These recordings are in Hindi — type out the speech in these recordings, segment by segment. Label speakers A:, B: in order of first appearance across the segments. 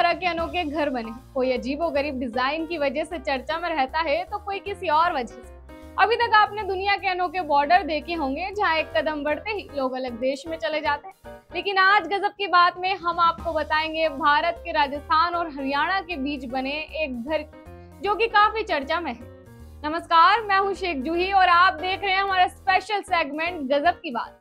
A: तरह के अनोखे घर बने, कोई अजीबोगरीब डिजाइन की वजह से चर्चा में रहता है तो कोई किसी और वजह से। अभी तक आपने दुनिया के अनोखे बॉर्डर देखे होंगे जहां एक कदम बढ़ते ही लोग अलग देश में चले जाते हैं, लेकिन आज गजब की बात में हम आपको बताएंगे भारत के राजस्थान और हरियाणा के बीच बने एक घर जो कि काफी चर्चा में है। नमस्कार, मैं हूं शेख जूही और आप देख रहे हैं हमारा स्पेशल सेगमेंट गजब की बात।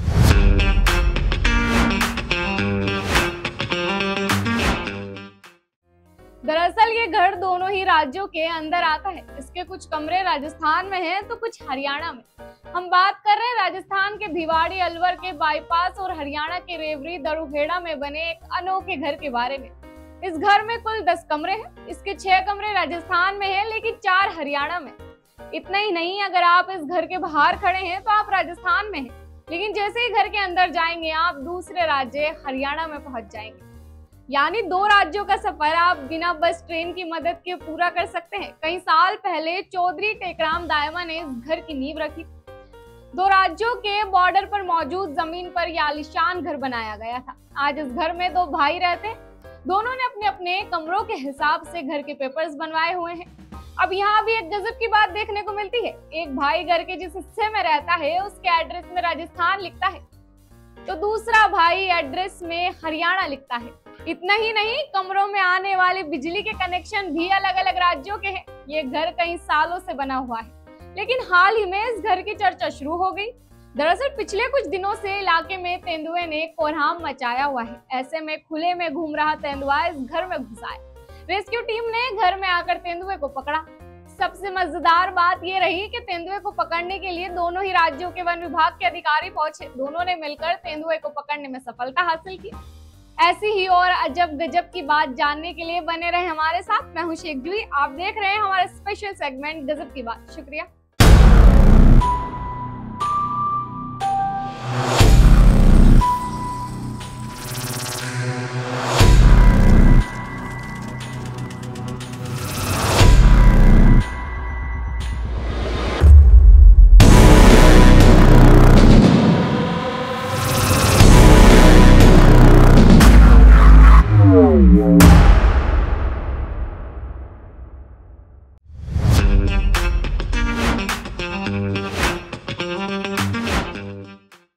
A: दरअसल ये घर दोनों ही राज्यों के अंदर आता है। इसके कुछ कमरे राजस्थान में हैं तो कुछ हरियाणा में। हम बात कर रहे हैं राजस्थान के भिवाड़ी अलवर के बाईपास और हरियाणा के रेवरी दरुहेड़ा में बने एक अनोखे घर के बारे में। इस घर में कुल 10 कमरे हैं। इसके 6 कमरे राजस्थान में हैं लेकिन 4 हरियाणा में। इतना ही नहीं, अगर आप इस घर के बाहर खड़े हैं तो आप राजस्थान में हैं, लेकिन जैसे ही घर के अंदर जाएंगे आप दूसरे राज्य हरियाणा में पहुंच जाएंगे। यानी 2 राज्यों का सफर आप बिना बस ट्रेन की मदद के पूरा कर सकते हैं। कई साल पहले चौधरी टेकराम दायमा ने इस घर की नींव रखी। 2 राज्यों के बॉर्डर पर मौजूद जमीन पर यह आलीशान घर बनाया गया था। आज इस घर में 2 भाई रहते हैं। दोनों ने अपने अपने कमरों के हिसाब से घर के पेपर्स बनवाए हुए हैं। अब यहाँ भी एक गजब की बात देखने को मिलती है। एक भाई घर के जिस हिस्से में रहता है उसके एड्रेस में राजस्थान लिखता है तो दूसरा भाई एड्रेस में हरियाणा लिखता है। इतना ही नहीं, कमरों में आने वाले बिजली के कनेक्शन भी अलग अलग राज्यों के हैं। ये घर कई सालों से बना हुआ है, लेकिन हाल ही में इस घर की चर्चा शुरू हो गई। दरअसल पिछले कुछ दिनों से इलाके में तेंदुए ने कोहराम मचाया हुआ है। ऐसे में खुले में घूम रहा तेंदुआ इस घर में घुसा है। रेस्क्यू टीम ने घर में आकर तेंदुए को पकड़ा। सबसे मजेदार बात ये रही कि तेंदुए को पकड़ने के लिए दोनों ही राज्यों के वन विभाग के अधिकारी पहुंचे। दोनों ने मिलकर तेंदुए को पकड़ने में सफलता हासिल की। ऐसी ही और अजब गजब की बात जानने के लिए बने रहे हमारे साथ। मैं हूं शेख जूही, आप देख रहे हैं हमारा स्पेशल सेगमेंट गजब की बात। शुक्रिया।